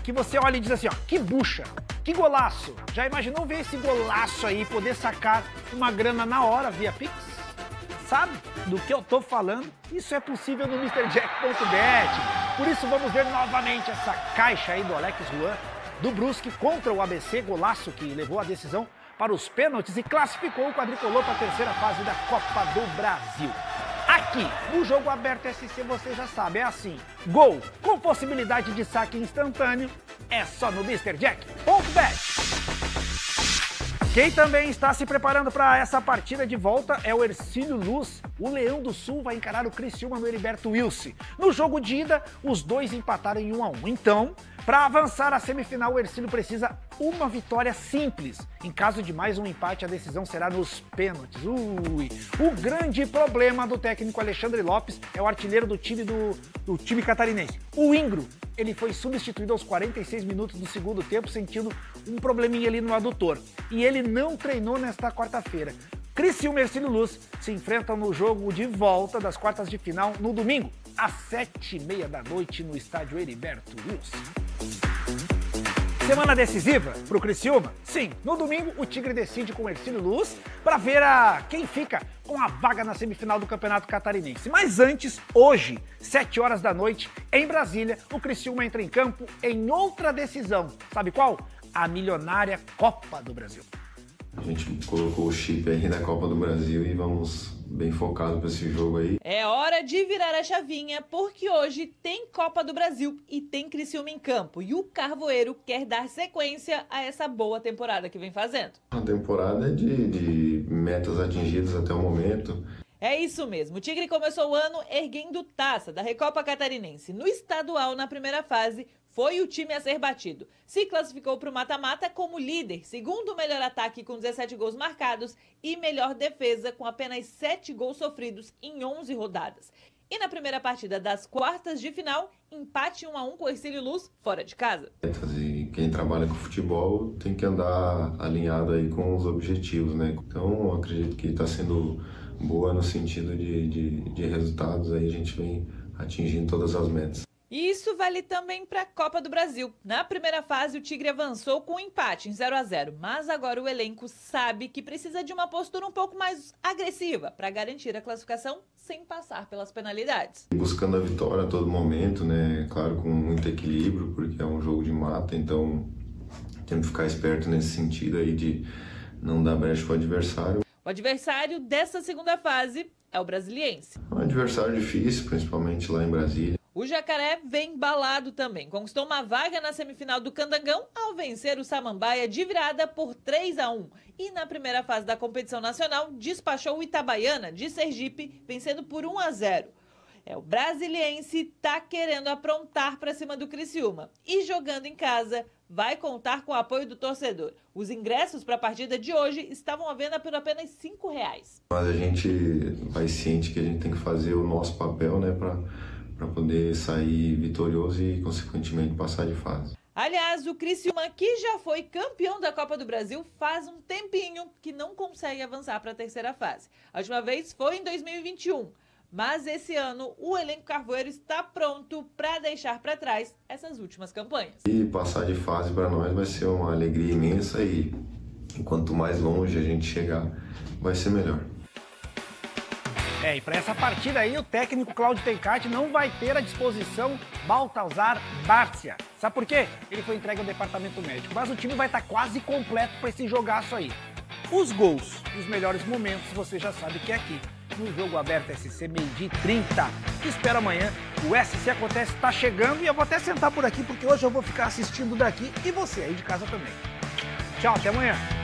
que você olha e diz assim, ó, que bucha, que golaço. Já imaginou ver esse golaço aí, poder sacar uma grana na hora via Pix? Sabe do que eu tô falando? Isso é possível no MrJack.bet. Por isso vamos ver novamente essa caixa aí do Alex Ruan, do Brusque contra o ABC, golaço que levou a decisão para os pênaltis e classificou o quadricolor para a terceira fase da Copa do Brasil. Aqui, no Jogo Aberto SC, você já sabe, é assim, gol com possibilidade de saque instantâneo, é só no MrJack.bet. Quem também está se preparando para essa partida de volta é o Hercílio Luz. O Leão do Sul vai encarar o Criciúma no Heriberto Wilson. No jogo de ida, os dois empataram em 1-1. Então, para avançar à semifinal, o Hercílio precisa uma vitória simples. Em caso de mais um empate, a decisão será nos pênaltis. O grande problema do técnico Alexandre Lopes é o artilheiro do time catarinense. O Ingro, ele foi substituído aos 46 minutos do segundo tempo, sentindo um probleminha ali no adutor. E ele não treinou nesta quarta-feira. Criciúma e Hercílio Luz se enfrentam no jogo de volta das quartas de final no domingo, às 7h30 da noite, no estádio Heriberto Wilson. Semana decisiva para o Criciúma? Sim, no domingo o Tigre decide com o Hercílio Luz para ver quem fica com a vaga na semifinal do Campeonato Catarinense. Mas antes, hoje, 7 horas da noite, em Brasília, o Criciúma entra em campo em outra decisão. Sabe qual? A milionária Copa do Brasil. A gente colocou o chip aí da Copa do Brasil e vamos bem focados para esse jogo aí. É hora de virar a chavinha, porque hoje tem Copa do Brasil e tem Criciúma em campo. E o Carvoeiro quer dar sequência a essa boa temporada que vem fazendo. A temporada é de metas atingidas até o momento. É isso mesmo, o Tigre começou o ano erguendo taça da Recopa Catarinense. No estadual, na primeira fase, foi o time a ser batido. Se classificou para o mata-mata como líder, segundo melhor ataque com 17 gols marcados e melhor defesa com apenas 7 gols sofridos em 11 rodadas. E na primeira partida das quartas de final, empate 1-1 com o Hercílio Luz fora de casa. E quem trabalha com futebol tem que andar alinhado aí com os objetivos, né? Então, eu acredito que está sendo boa no sentido de resultados, aí a gente vem atingindo todas as metas. E isso vale também para a Copa do Brasil. Na primeira fase, o Tigre avançou com um empate em 0-0, mas agora o elenco sabe que precisa de uma postura um pouco mais agressiva para garantir a classificação sem passar pelas penalidades. Buscando a vitória a todo momento, né? Claro, com muito equilíbrio, porque é um jogo de mata, então temos que ficar esperto nesse sentido aí de não dar brecha para o adversário. O adversário dessa segunda fase é o Brasiliense. É um adversário difícil, principalmente lá em Brasília. O Jacaré vem embalado também. Conquistou uma vaga na semifinal do Candangão ao vencer o Samambaia de virada por 3-1. E na primeira fase da competição nacional, despachou o Itabaiana de Sergipe, vencendo por 1-0. O Brasiliense tá querendo aprontar para cima do Criciúma. E jogando em casa, vai contar com o apoio do torcedor. Os ingressos para a partida de hoje estavam à venda por apenas R$ 5. Mas a gente vai ciente que a gente tem que fazer o nosso papel, né, para poder sair vitorioso e, consequentemente, passar de fase. Aliás, o Criciúma, que já foi campeão da Copa do Brasil, faz um tempinho que não consegue avançar para a terceira fase. A última vez foi em 2021. Mas esse ano o elenco carvoeiro está pronto para deixar para trás essas últimas campanhas. E passar de fase para nós vai ser uma alegria imensa e quanto mais longe a gente chegar, vai ser melhor. E para essa partida aí, o técnico Cláudio Tencati não vai ter à disposição Baltazar Bárcia. Sabe por quê? Ele foi entregue ao departamento médico, mas o time vai estar quase completo para esse jogaço aí. Os gols e os melhores momentos, você já sabe que é aqui, no Jogo Aberto SC, 12h30. Te espero amanhã, o SC Acontece está chegando e eu vou até sentar por aqui, porque hoje eu vou ficar assistindo daqui e você aí de casa também. Tchau, até amanhã.